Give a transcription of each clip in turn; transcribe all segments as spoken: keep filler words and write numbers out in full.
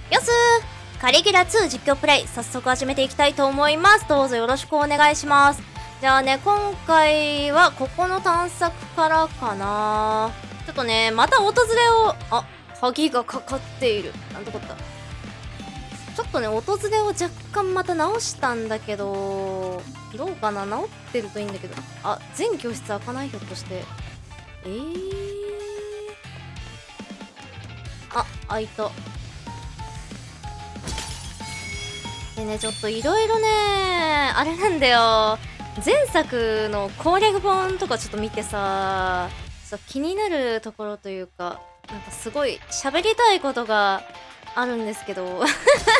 よすーカリギュラツー実況プレイ、早速始めていきたいと思います。どうぞよろしくお願いします。じゃあね、今回はここの探索からかな。ちょっとね、また訪れを、あ、鍵がかかっている。なんてこった。ちょっとね、訪れを若干また直したんだけど、どうかな、直ってるといいんだけど。あ、全教室開かない、ひょっとして。えー。あ、開いた。でね、ちょっといろいろね、あれなんだよ。前作の攻略本とかちょっと見てさ、そう気になるところというか、なんかすごい喋りたいことがあるんですけど、若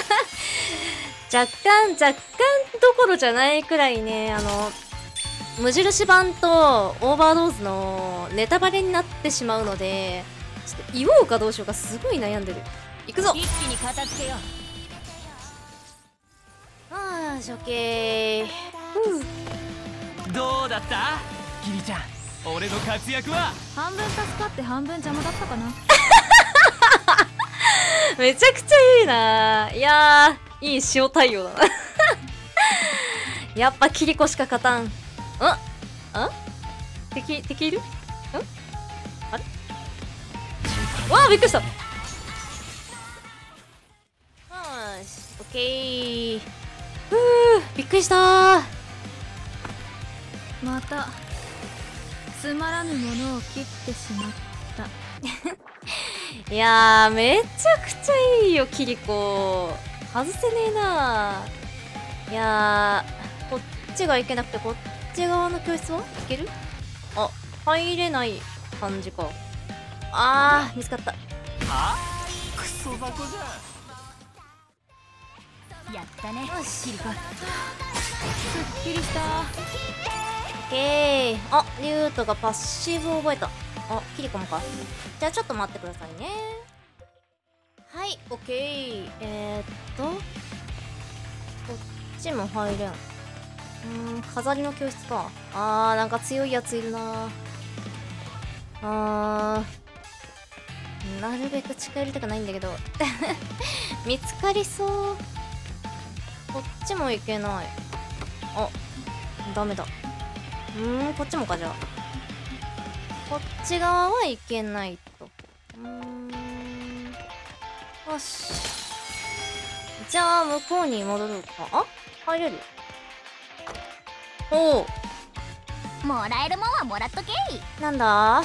干、若干どころじゃないくらいね、あの、無印版とオーバードーズのネタバレになってしまうので、ちょっと言おうかどうしようかすごい悩んでる。いくぞ。 一気に片付けよう。 あーし、オッケー。ふう。 どうだったキリちゃん、俺の活躍は。 半分助かって半分邪魔だったかな。 めちゃくちゃいいな。いやー、いい塩対応だな。やっぱキリコしか勝たん。んん敵、敵いるんあれわあ、びっくりした。よし、オッケー。ふう、びっくりしたー。 またつまらぬものを切ってしまった。 いやー、めちゃくちゃいいよ、キリコ。外せねえなー。いやー、こっちがいけなくて、こっち側の教室はいける？あ、入れない感じか。あー、見つかった。 あクソ雑魚じゃん。 やったね。 よし、 キリコ。すっきりした。 オッケー。あ、リュウトがパッシブを覚えた。あ、キリコもか。じゃあちょっと待ってくださいね。はい、オッケー。えー、っと、こっちも入れん。うーん、飾りの教室か。あー、なんか強いやついるな。あー、なるべく近寄りたくないんだけど。見つかりそう。こっちも行けない。あ、ダメだ。うーん、こっちもか、じゃあ。こっち側はいけないと。うーん。よし。じゃあ、向こうに戻るか。あ、入れる。おお。 もらえるもんはもらっとけい。 なんだ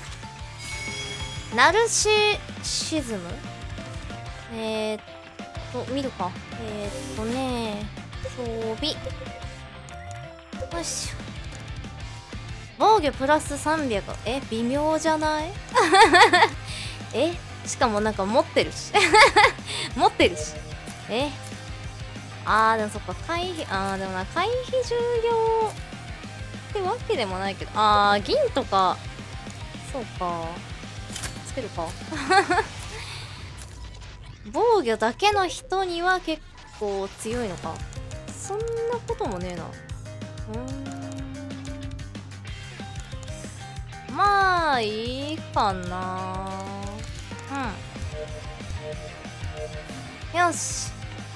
ナルシシズムえーっと、見るか。えーっとね装備。よいしょ。防御プラスさんびゃく。え、微妙じゃないえ、しかもなんか持ってるし。持ってるし。えあー、でもそっか、回避、あー、でもな、回避重要ってわけでもないけど、あー、銀とか、そうか。つけるか。防御だけの人には結構強いのか。そんなこともねえな。うーん。まあ、いいかな。うん。よし。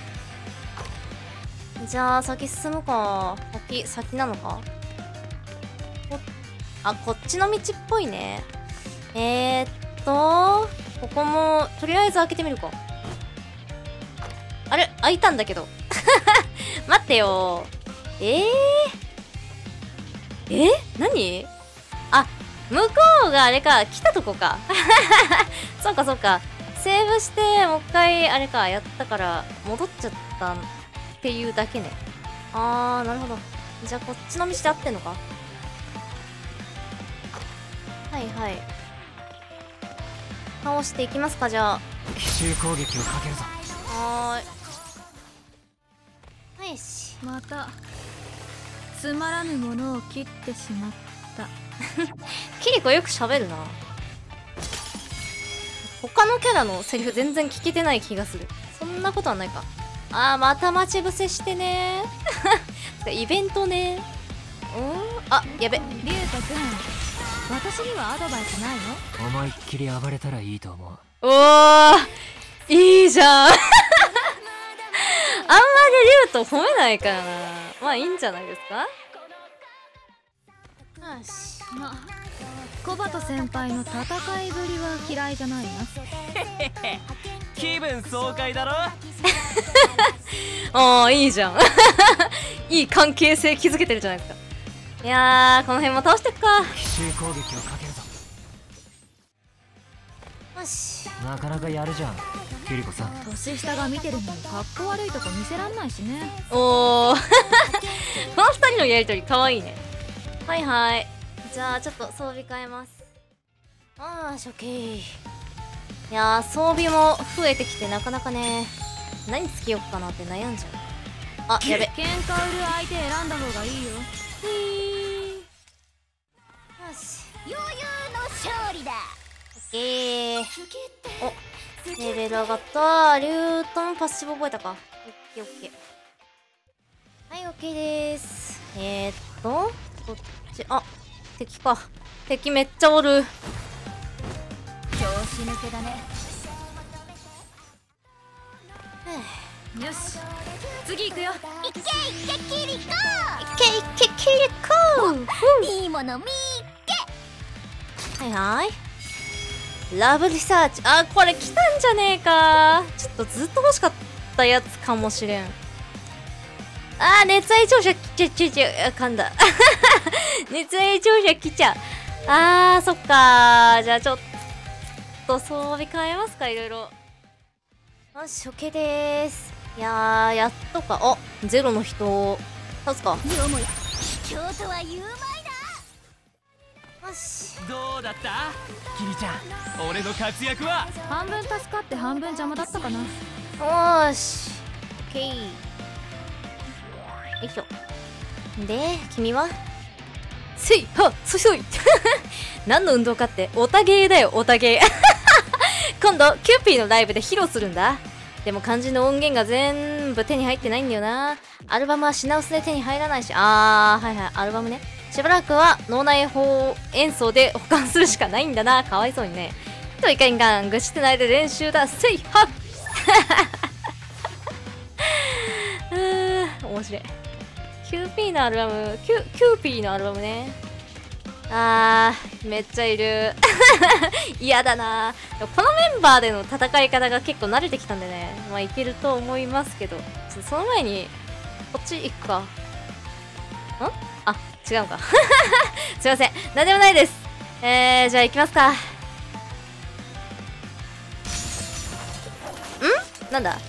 じゃあ、先進むか。先、先なのかこあ、こっちの道っぽいね。えー、っと、ここも、とりあえず開けてみるか。あれ開いたんだけど。待ってよ。えー、え何あ、向こうがあれか、来たとこか。そうかそうか。セーブして、もう一回、あれか、やったから、戻っちゃったっていうだけね。あー、なるほど。じゃあ、こっちの道で合ってんのか？はいはい。倒していきますか、じゃあ。 奇襲攻撃をかけるぞ。 はーい。はいし。 またつまらぬものを切ってしまった。 キリコよく喋るな。他のキャラのセリフ全然聞けてない気がする。そんなことはないか。あー、また待ち伏せしてねー。イベントねー。うんあ、やべ。 リュウト君、私にはアドバイスないの？ 思いっきり暴れたらいいと思う。 おーいいじゃんると褒めないからな。まあいいんじゃないですか。よし。 まコバト先輩の戦いぶりは嫌いじゃないな。 気分爽快だろ。 ああ、いいじゃん。いい関係性築けてるじゃないですか。いやー、この辺も倒してっか。 奇襲攻撃をかけるぞ。 よし。 なかなかやるじゃん、キリコさん。 年下が見てるのにかっこ悪いとこ見せらんないしね。 おー。このふたりのやりとりかわいいね。はいはい。じゃあちょっと装備変えます。あーし、オッケー。いやー、装備も増えてきてなかなかね、何つけよっかなって悩んじゃう。あ、やべ。 喧嘩売る相手選んだ方がいいよ。 よし、 余裕の勝利だ。 オッケー。お、レベル上がった。リュートンパッシブ覚えたか。オッケーオッケー。はい、オッケーでーす。えーっとこっち、あ、敵か。敵めっちゃおる。 調子抜けだね。 よし次行くよ。 いけいけキリコ。 いけいけキリコ。 いいもの見はいはい。ラブリサーチ。あ、これ来たんじゃねえか。ちょっとずっと欲しかったやつかもしれん。あー、熱愛照射来ちゃちゃちゃ、噛んだ。熱愛照射来ちゃう。あー、そっかー。じゃあちょっと装備変えますか、いろいろ。よし、OK でーす。いやー、やっとか。お、ゼロの人、立つか。 よもや卑怯とは言うまいな。 よし。 どうだったキリちゃん、俺の活躍は。 半分助かって半分邪魔だったかな。 おーし。OK。よいしょ。で、君はせいはっそいそい。何の運動かって、オタゲーだよ、オタゲー。今度、キューピーのライブで披露するんだ。でも肝心の音源が全部手に入ってないんだよな。アルバムは品薄で手に入らないし、あー、はいはい、アルバムね。しばらくは脳内法演奏で保管するしかないんだな。かわいそうにね。といかんかん、愚痴ってないで練習だ。せいはっ。うーん、面白い。キューピーのアルバム、キュキューピーのアルバムね。あー、めっちゃいる。嫌だな。でもこのメンバーでの戦い方が結構慣れてきたんでね、まあいけると思いますけど、ちょっとその前にこっち行くか。んあ、違うか。すいません、なんでもないです。えー、じゃあ行きますか。んなんだ。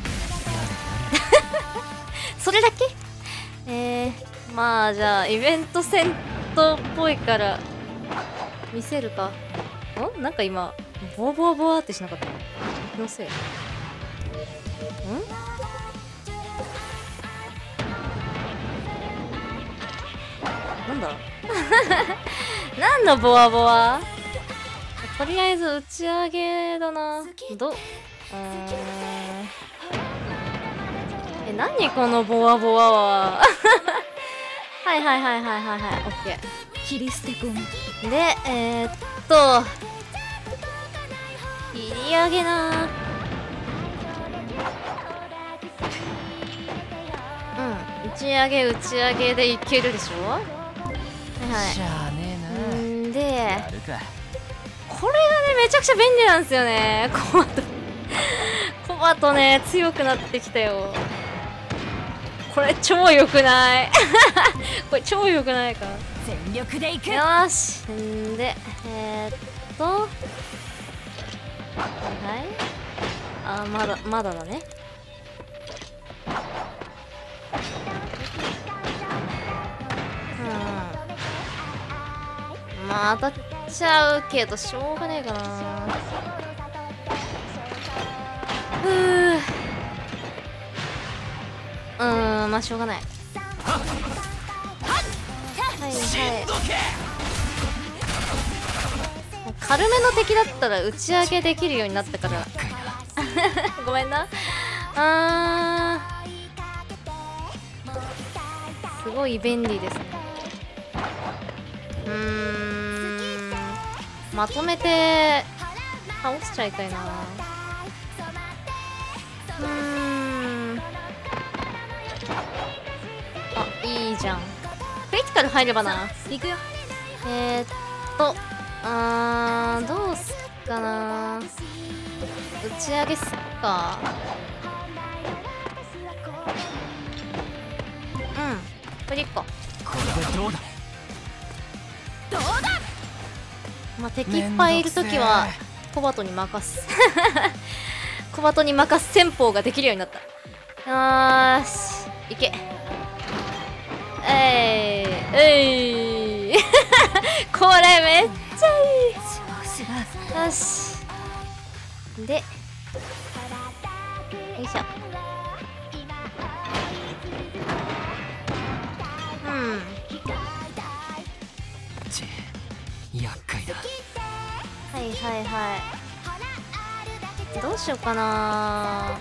それだけ。えー、まあじゃあイベントセントっぽいから見せるか。んなんか今ボワボワボワってしなかった？気のせい。んなんだ。何のボワボワ。とりあえず打ち上げだな。どうーんえ、何このボワボワは。はいはいはいはいはいはい、オッケー。 切り捨てゴムで、えー、っと切り上げな。うん、打ち上げ打ち上げでいけるでしょ。はいしゃあねえはい。んでな。やるか。 これがねめちゃくちゃ便利なんですよね。コバトコバトね強くなってきたよ。これ超良くない。これ超良くないか。 全力でいく。 よーし。んでえー、っとはいはい、あ、まだまだだね。うん、まあ当たっちゃうけどしょうがねえかな。ふう、うーん、まあしょうがない。はいはい、軽めの敵だったら打ち上げできるようになったから。ごめんな。あー、すごい便利ですね。うーん、まとめて倒しちゃいたいな。うーん、 じゃん。クリティカル入ればな。 行くよ。 えー、っとあーどうすっかな。打ち上げすっか。うんこれでいっか。 これでどうだ。 どうだ。 まあ敵いっぱいいるときはコバトに任すコバトに任す戦法ができるようになった。よーしいけ。えいえいこれめっちゃいい。よしでよいしょ。うんち厄介だ。 はいはいはいどうしようかな。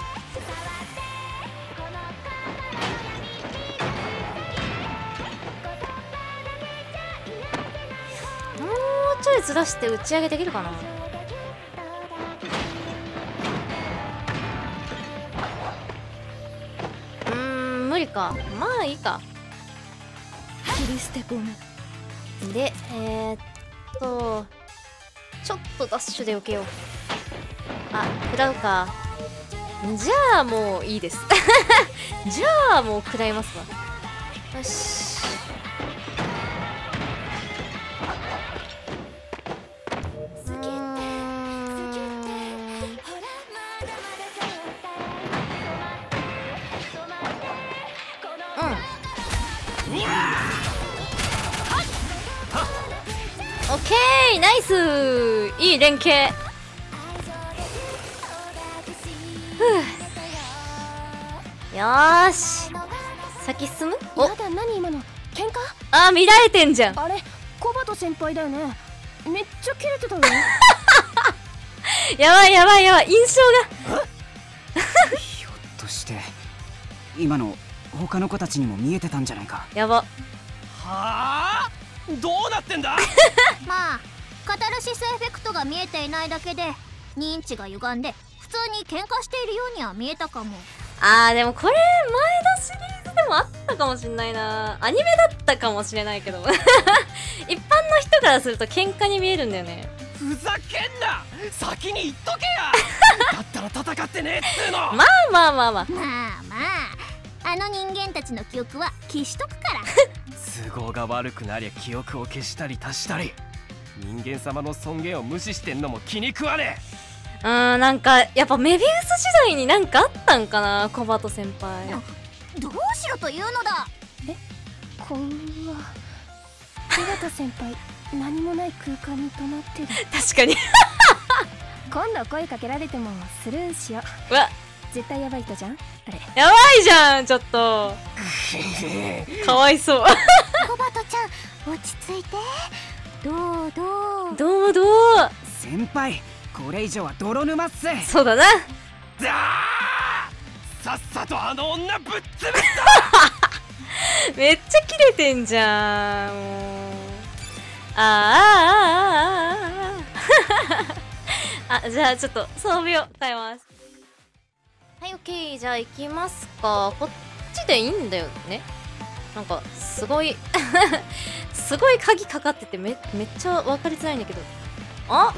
もうちょいずらして打ち上げできるかな。うーん無理か。まあいいか。 切り捨てごめん。 でえー、っとちょっとダッシュで避けよう。あ食らうか。じゃあもういいですじゃあもう食らいますわ。よしオッケーナイスいい連携。ふうよーし先進む。おやだ、何今の喧嘩？ あー見られてんじゃん。 あれコバト先輩だよね。めっちゃキレてたよやばいやばいやばい印象がひょっとして今の他の子たちにも見えてたんじゃないか。 やば。 はあどうなってんだまあカタルシスエフェクトが見えていないだけで認知が歪んで普通に喧嘩しているようには見えたかも。 あーでもこれ前田シリーズでもあったかもしんないな。アニメだったかもしれないけど一般の人からすると喧嘩に見えるんだよね。 ふざけんな先に言っとけやだったら戦ってねえっつうの。 まあまあまあまあまあまああの人間たちの記憶は消しとくから都合が悪くなりゃ記憶を消したり足したり人間様の尊厳を無視してんのも気に食わねうーんなんかやっぱメビウス時代になんかあったんかなコバト先輩。 どうしろというのだ。えこんはコバト先輩何もない空間に止まってる。 確かに今度声かけられてもスルーしよう。 うわ絶対やばい人じゃんあれ。 やばいじゃんちょっとかわいそうコバトちゃん落ち着いて。どうどうどうどう先輩これ以上は泥沼っす。 そうだな。 え。だーさっさとあの女ぶっ潰すめっちゃキレてんじゃんもう。あーあーあーあーあーあーあじゃあちょっと装備を変えます。はいオッケーじゃあ行きますか。こっちでいいんだよね。なんかすごいすごい鍵かかっててめめっちゃ分かりづらいんだけど。あ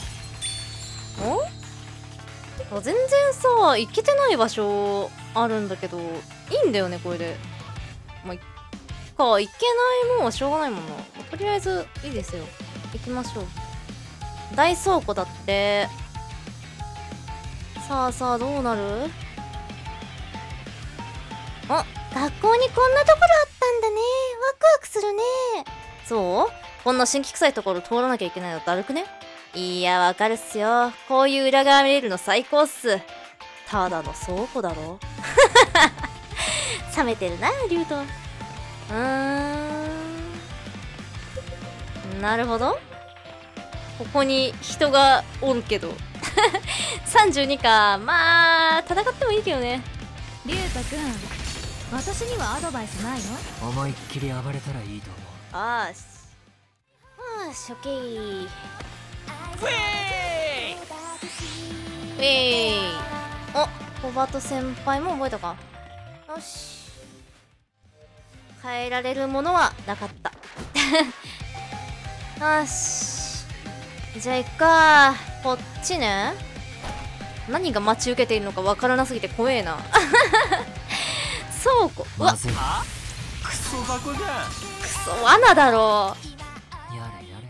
おあ全然さ行けてない場所あるんだけどいいんだよねこれで。まあいっか行けないもんはしょうがないもんな。とりあえずいいですよ行きましょう。大倉庫だって。さあさあどうなる。あ学校にこんなところあったんだね。ワクワクするね。そうこんな新規臭いところ通らなきゃいけないのだるくね。いやわかるっすよ。こういう裏側見れるの最高っす。ただの倉庫だろ冷めてるなリュウト。うーんなるほど。ここに人がおるけどさんじゅうにか。まあ戦ってもいいけどね。 龍太くん私にはアドバイスないの。 思いっきり暴れたらいいと思う。 あーしあーしオッケー。 ウェーイウェーイ。おコバト先輩も覚えたか。よし変えられるものはなかったよし、じゃあ行くか。こっちね。何が待ち受けているのかわからなすぎて怖えな倉庫、うわまずい。 あクソ箱じゃん。 くそ罠だろ。 やれや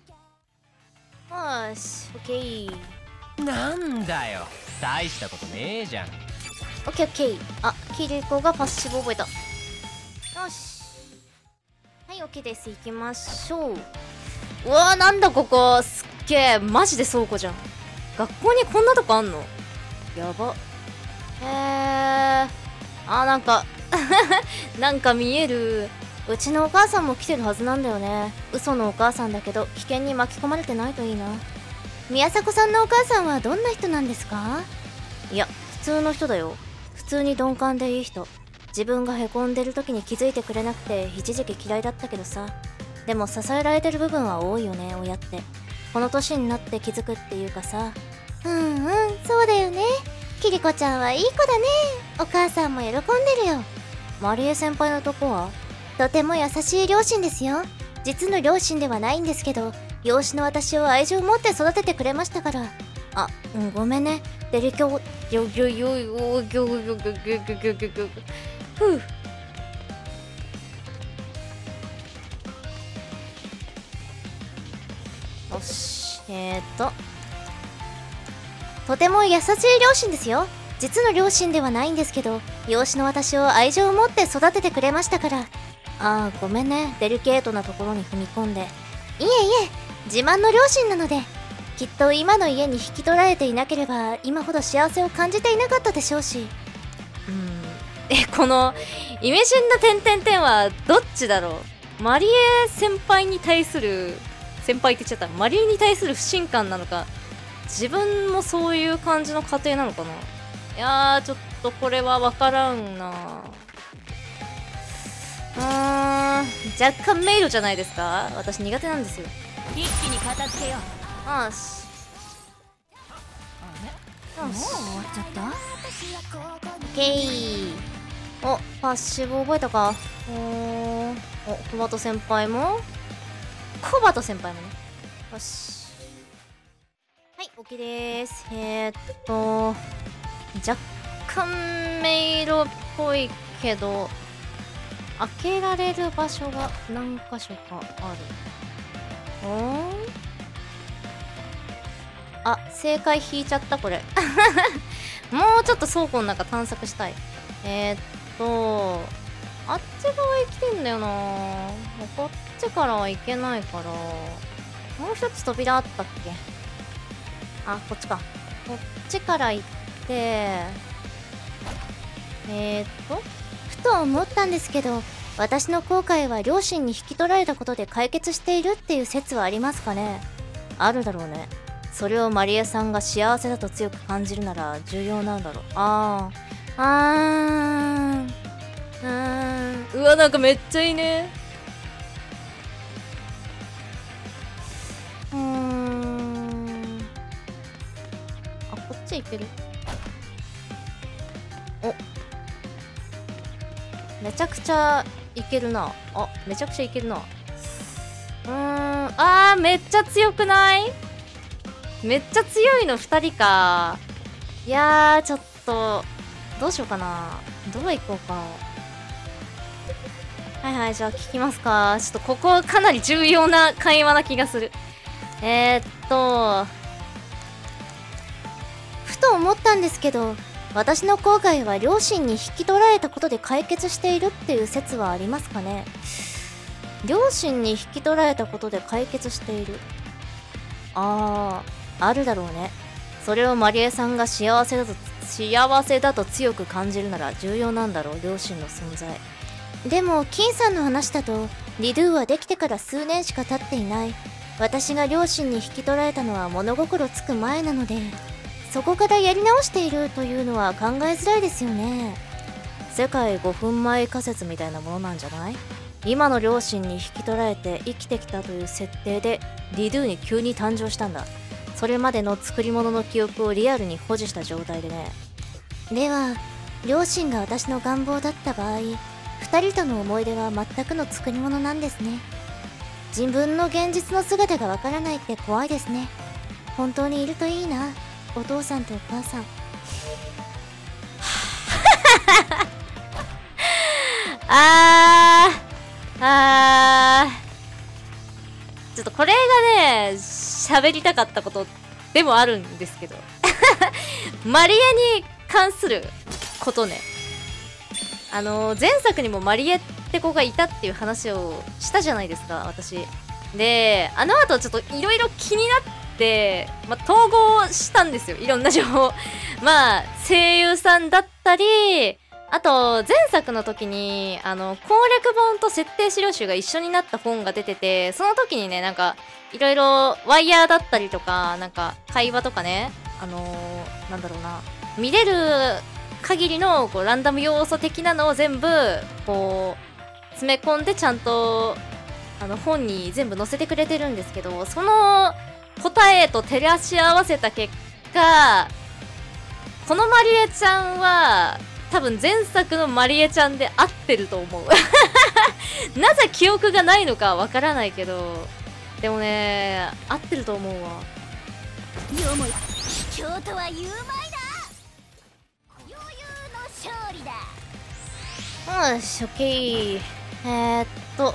れ。 よし、オッケーなんだよ、大したことねえじゃん。 オッケーオッケー。あ、キリコがパッシブ覚えた。よし、はい、オッケーです。行きましょう。うわー、なんだここ、すっげえ、マジで倉庫じゃん。学校にこんなとこあんの？やば。へー、あー、なんかなんか見える。うちのお母さんも来てるはずなんだよね。嘘のお母さんだけど危険に巻き込まれてないといいな。宮迫さんのお母さんはどんな人なんですか？いや、普通の人だよ。普通に鈍感でいい人。自分がへこんでる時に気づいてくれなくて一時期嫌いだったけどさ。でも支えられてる部分は多いよね、親って。この年になって気づくっていうかさ。うんうん、そうだよね。キリコちゃんはいい子だね。お母さんも喜んでるよ。マリエ先輩のとこは？とても優しい両親ですよ。実の両親ではないんですけど、養子の私を愛情を持って育ててくれましたから。あ、うん、ごめんね。デリキョよよよよよよよよよよよ。ふう。よし、えーっととても優しい両親ですよ。実の両親ではないんですけど、養子の私を愛情を持って育ててくれましたから。ああ、ごめんね、デリケートなところに踏み込んで。いえいえ、自慢の両親なので。きっと今の家に引き取られていなければ今ほど幸せを感じていなかったでしょうし。うーん、え、このイメシンな点々点はどっちだろう。マリエ先輩に対する、先輩って言っちゃった、マリエに対する不信感なのか、自分もそういう感じの家庭なのかな。いやー、ちょっとこれは分からんな。うーん、若干迷路じゃないですか。私苦手なんですよ。 一気に片付けよう。 よしもう終わっちゃった？ オッケー。お、パッシブ覚えたか。おー、お、コバト先輩もコバト先輩もね。よし、はい、オッケーでーす。えー、っと若干迷路っぽいけど開けられる場所が何箇所かある。おー、あ、正解引いちゃった。これもうちょっと倉庫の中探索したい。えー、っとあっち側行きてんだよな。こっちからは行けないから、もう一つ扉あったっけ。あ、こっちか。こっちから行って、えー、っとふと思ったんですけど、私の後悔は両親に引き取られたことで解決しているっていう説はありますかね。あるだろうね。それをマリエさんが幸せだと強く感じるなら重要なんだろう。あーあーあー、うわ、なんかめっちゃいいね。うーん、あ、こっち行ける。お、めちゃくちゃいけるな。あ、めちゃくちゃいけるな。うーん、あー、めっちゃ強くない？めっちゃ強いのふたりか。いやー、ちょっとどうしようかな。どう行こうか。はいはい、じゃあ聞きますか。ちょっとここかなり重要な会話な気がする。えー、っとふと思ったんですけど、私の後悔は両親に引き取られたことで解決しているっていう説はありますかね。両親に引き取られたことで解決している。あー、あるだろうね。それをマリエさんが幸せだと幸せだと強く感じるなら重要なんだろう、両親の存在。でも金さんの話だとリドゥはできてから数年しか経っていない。私が両親に引き取られたのは物心つく前なので、そこからやり直しているというのは考えづらいですよね。世界ごふんまえ仮説みたいなものなんじゃない？今の両親に引き取られて生きてきたという設定でリドゥに急に誕生したんだ。それまでの作り物の記憶をリアルに保持した状態でね。では両親が私の願望だった場合、 二人との思い出は全くの作り物なんですね。自分の現実の姿がわからないって怖いですね。本当にいるといいな、お父さんとお母さん。あーあーちょっとこれがね喋りたかったことでもあるんですけどマリエに関することね。あの前作にもマリエって子がいたっていう話をしたじゃないですか、私で。あの後ちょっといろいろ気になって、まあ、統合したんですよ、いろんな情報まあ声優さんだったり、あと前作の時にあの攻略本と設定資料集が一緒になった本が出てて、その時にねなんかいろいろワイヤーだったりとかなんか会話とかね、あのー、なんだろうな、見れる限りのこうランダム要素的なのを全部こう詰め込んでちゃんとあの本に全部載せてくれてるんですけど、その答えと照らし合わせた結果、このマリエちゃんは多分前作のマリエちゃんで合ってると思うなぜ記憶がないのかわからないけど、でもね合ってると思うわ。 よも卑怯とは言うまいだ。余裕の勝利だ。 よし、オッケー。えー、っと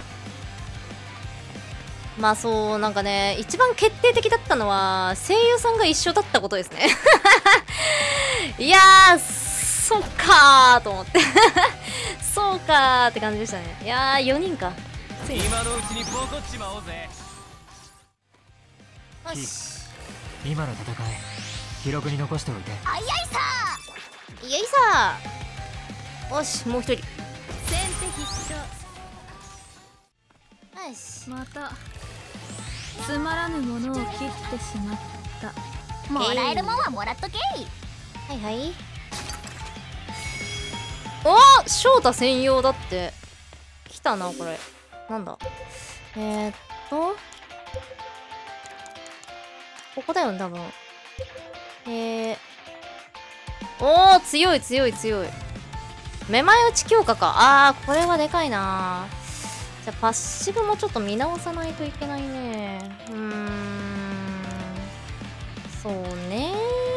まあそうなんかね、一番決定的だったのは声優さんが一緒だったことですねいやーそっかーと思ってそうかーって感じでしたね。いやーよにんか。 今のうちにボコっちまおうぜ。 よし、 今の戦い記録に残しておいて。 あいあいさいやいさー。よし、もう一人。 先手必勝。 よし、 またつまらぬものを切ってしまった。 もらえるもんはもらっとけい。 はいはい。おー、翔太専用だって。来たな、これ。なんだ。えー、っと。ここだよね、多分。えー。おー、強い強い強い。めまい打ち強化か。あー、これはでかいな。じゃあ、パッシブもちょっと見直さないといけないね。うーん。そうね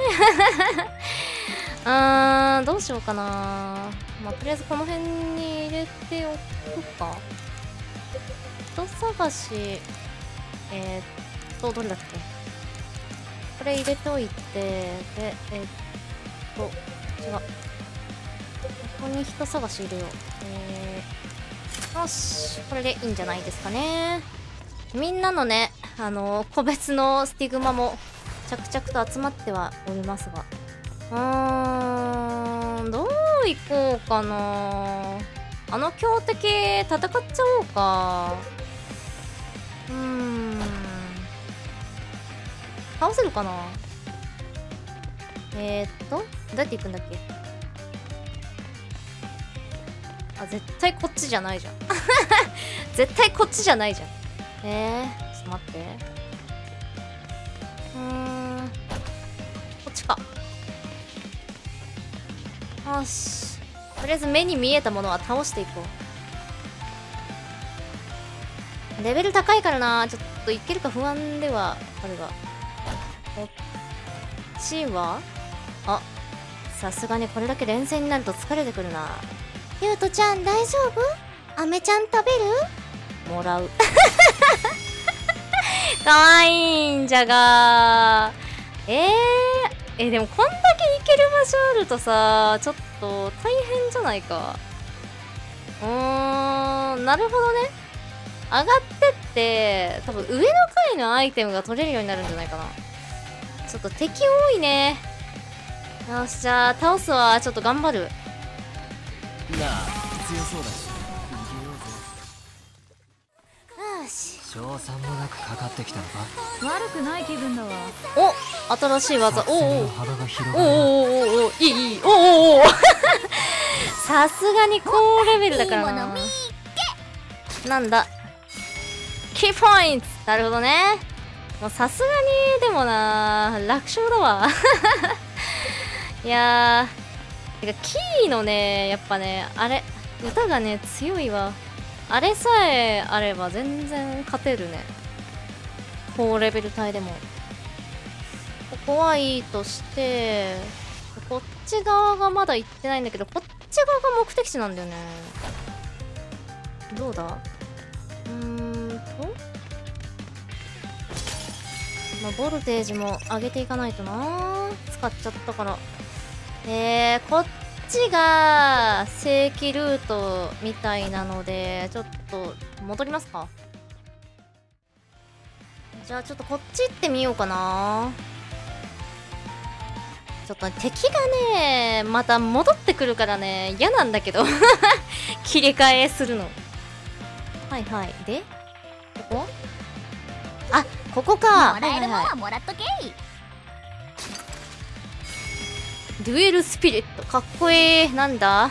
うーん、どうしようかな。まあ、とりあえずこの辺に入れておくか。人探し、えー、っと、どれだっけ。これ入れておいて、で、えー、っと、違う。ここに人探し入れよう。えー、よし、これでいいんじゃないですかね。みんなのね、あのー、個別のスティグマも着々と集まってはおりますが。うーん、どういこうかな。あの強敵戦っちゃおうか。うーん、倒せるかな。えー、っとどうやって行くんだっけ。あ、絶対こっちじゃないじゃん絶対こっちじゃないじゃん。えー、ちょっと待って。うーん、こっちか。よし、とりあえず目に見えたものは倒していこう。レベル高いからな、ちょっといけるか不安ではあるが。こっちはあ、さすがにこれだけ連戦になると疲れてくるな。ゆうとちゃん大丈夫？アメちゃん食べる？もらうかわいいんじゃがー。えーえ、でもこんだけいける場所あるとさ、ちょっと大変じゃないか。うーん、なるほどね。上がってって多分上の階のアイテムが取れるようになるんじゃないかな。ちょっと敵多いね。よし、じゃあ倒すわ。ちょっと頑張る。 なあ、強そうだし逃げようぜ。 よし、 賞賛もなくかかってきたのか。 悪くない気分だわ。 お、新しい技。おおおお幅が広がる。 おおおお、いいいい。おおおおさすがに高レベルだからな。なんだ、キーポイント。なるほどね。もうさすがにでもな、楽勝だわいやー、てかキーのね、やっぱね、あれ歌がね強いわ。あれさえあれば全然勝てるね、高レベル帯でも。ここはいいとして、こっち側がまだ行ってないんだけど、こっち側が目的地なんだよね。どうだ、うーんとまあ、ボルテージも上げていかないとな。使っちゃったから。えー、こっちが正規ルートみたいなので、ちょっと戻りますか。じゃあちょっとこっち行ってみようかな。ちょっと敵がね、また戻ってくるからね、嫌なんだけど。切り替えするの。はいはい。でここあ、ここか。 もらえるもんはもらっとけい。 デュエルスピリットかっこいい。なんだ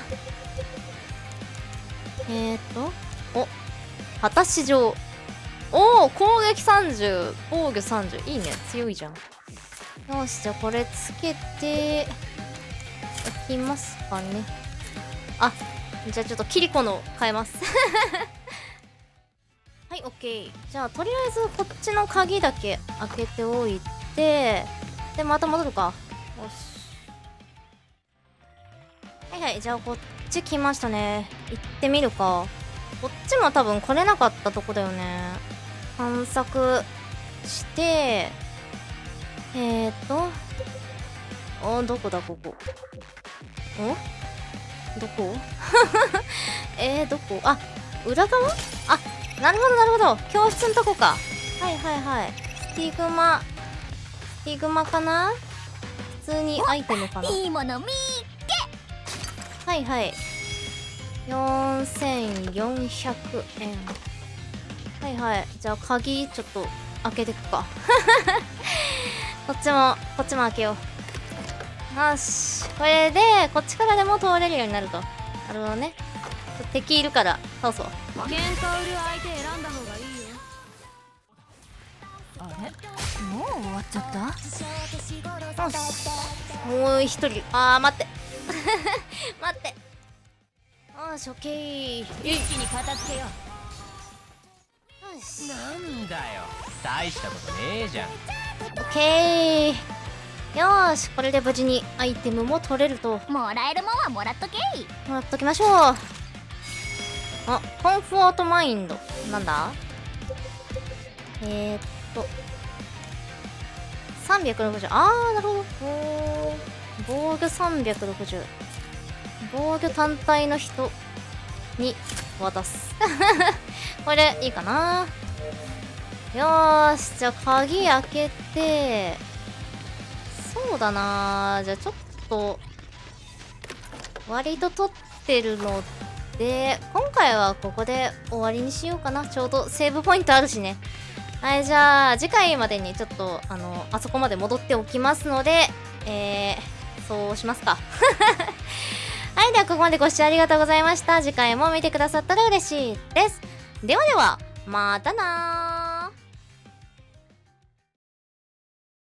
えーとお果たし状。おお、攻撃さんじゅう、防御さんじゅう。いいね、強いじゃん。よし、じゃあこれつけておきますかね。あ、じゃあちょっとキリコの変えます。はい、オッケー。じゃあとりあえずこっちの鍵だけ開けておいて、でまた戻るか。よし。はいはい、じゃあこっち来ましたね。行ってみるか。こっちも多分来れなかったとこだよね。探索してえーとお、どこだここ。おどこえー、どこ、あ、裏側、あ、なるほどなるほど、教室のとこか。はいはいはい。スティグマスティグマかな。普通にアイテムかな。 いいものみはいはい。よんせんよんひゃくえん。はいはい。じゃあ鍵ちょっと開けてくか。こっちもこっちも開けよう。よし、これでこっちからでも通れるようになると。なるほどね。敵いるから倒そう。 喧嘩売る相手選んだ方がいいよ。 あれ、もう終わっちゃった。 よし、もう一人。あー待って。待って。よし、オッケー。 一気に片付けよう。 よし、 なんだよ、大したことねえじゃん。 オッケー。よーし、これで無事にアイテムも取れると。 もらえるもんはもらっとけい。 もらっときましょう。あ、コンフォートマインド。なんだえー、っとさんびゃくろくじゅう。あー、なるほど。おー、防御さんびゃくろくじゅう。防御単体の人に渡す。これでいいかな。よーし、じゃあ鍵開けて、そうだな、じゃあちょっと割と取ってるので今回はここで終わりにしようかな。ちょうどセーブポイントあるしね。はい、じゃあ次回までにちょっとあのあそこまで戻っておきますので、えー、そうしますか。はい、ではここまでご視聴ありがとうございました。次回も見てくださったら嬉しいです。ではでは、またなー。